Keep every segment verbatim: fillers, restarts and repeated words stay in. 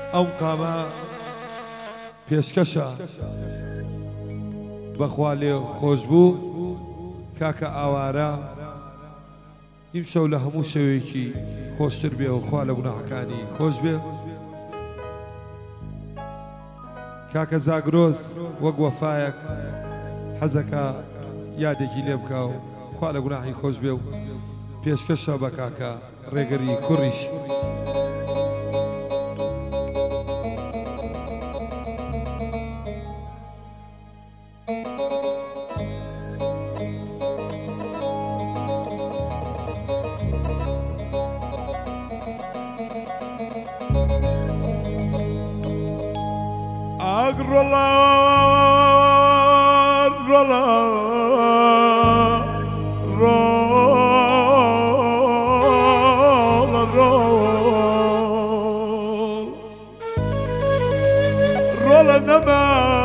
ئەم قامە پێشکەشە بەخوا لێ خۆش بوو کاکە ئاوارە ئیم شەو لە هەموو شەوێکی خۆشتر بێ و خوا لە گوناحەکانی خۆش بێ. کاکە زاگرۆز وەک وەفایەک حەزەکە یادێکی لێ بکە و خوا لە گوناحی خۆش بێ و پێشکەشە بە کاکە ڕێگەری کوڕیش. Rola, rola, rola, rola, rola nama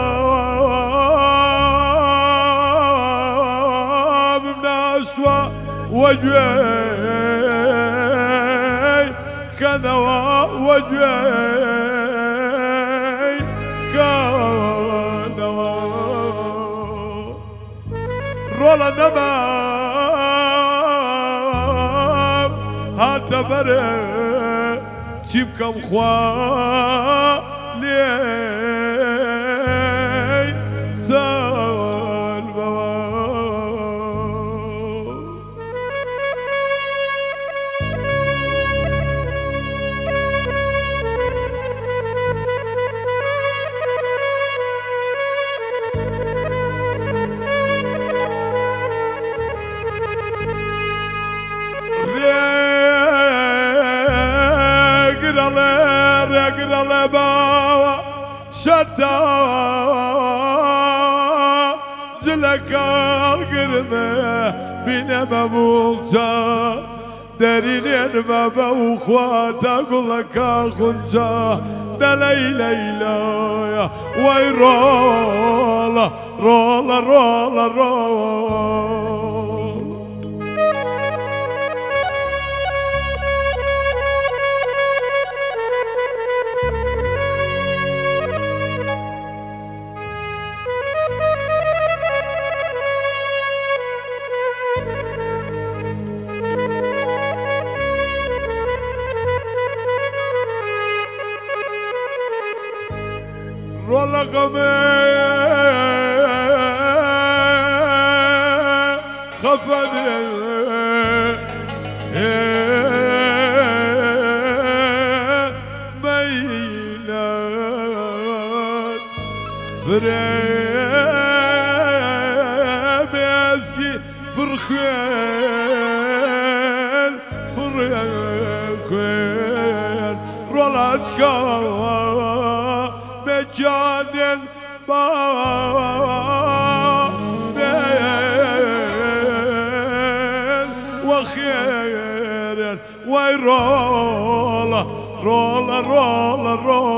بمناشوا وجهي كذا وجهي رولا نمام هاتا بره چی بکم خوا لی سال بوا Regrale bawa şarta zilekar girme bineme bulsa derinin baba ukhwata kulaka khunsa dalay layla ya way rola rola rola rola رولا غمي خفني ميلاد فريم ياسي فرخين فرخين رولا تكوى مجانين بين وخير ويرولا رولا رولا رولا